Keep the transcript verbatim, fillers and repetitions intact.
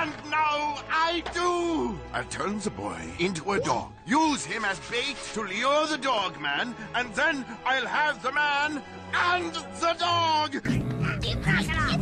And now I do! I'll turn the boy into a dog. Use him as bait to lure the dog man, and then I'll have the man and the dog!